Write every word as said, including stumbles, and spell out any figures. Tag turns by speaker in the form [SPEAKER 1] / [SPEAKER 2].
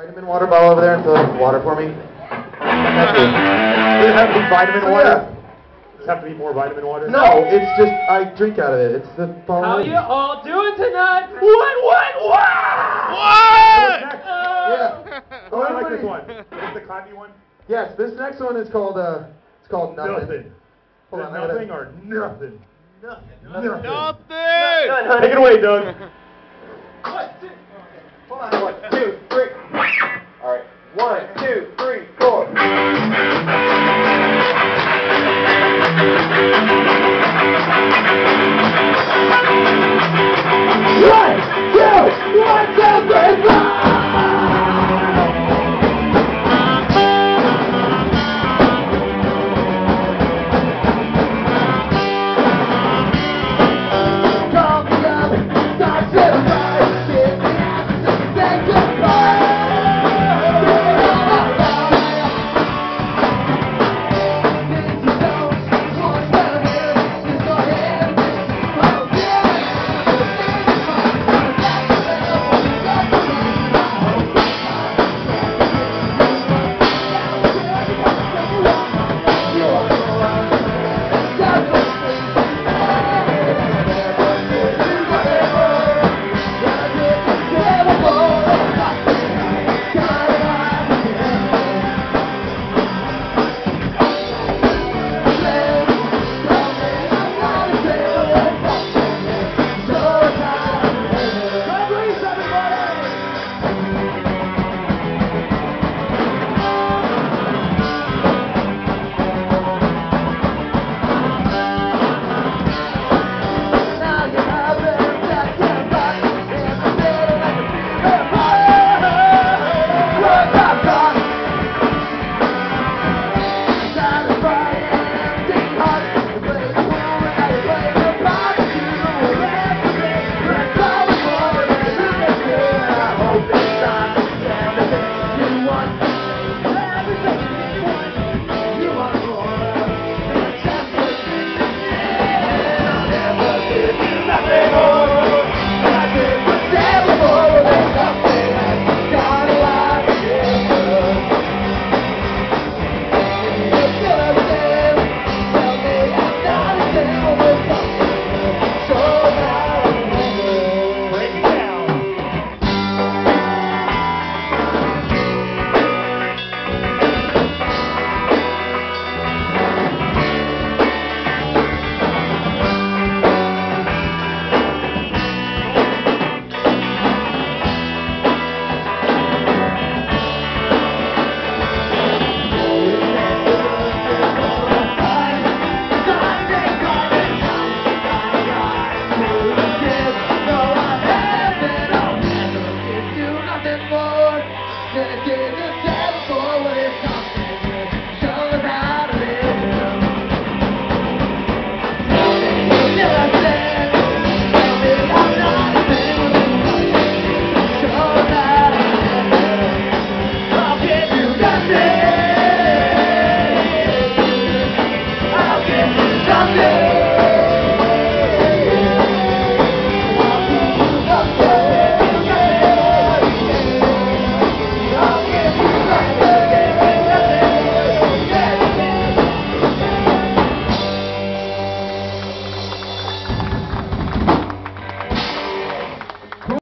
[SPEAKER 1] vitamin water bottle over there and fill up water for me? Thank you.
[SPEAKER 2] Does it have to be vitamin
[SPEAKER 1] Oh,
[SPEAKER 2] water?
[SPEAKER 1] yeah.
[SPEAKER 2] Does it have to be more vitamin water?
[SPEAKER 1] No, it's just, I drink out of it. It's the bottle.
[SPEAKER 3] How you all doing tonight? What, what, what?
[SPEAKER 2] What? Next?
[SPEAKER 1] Yeah.
[SPEAKER 2] Oh, I like this one. Is this the clappy one?
[SPEAKER 1] Yes, this next one is called, uh, it's called Nothing.
[SPEAKER 2] Nothing.
[SPEAKER 1] Hold
[SPEAKER 2] Is
[SPEAKER 1] on,
[SPEAKER 2] it
[SPEAKER 1] I gotta-
[SPEAKER 2] nothing or nothing?
[SPEAKER 3] Nothing.
[SPEAKER 2] Nothing.
[SPEAKER 4] Nothing!
[SPEAKER 2] Take it away, Doug.
[SPEAKER 3] One, two.
[SPEAKER 1] Hold on, one, two, three. All right, one, two, three, four. One, two, one, two, three, four.
[SPEAKER 5] Gonna give the devil what it's costing me.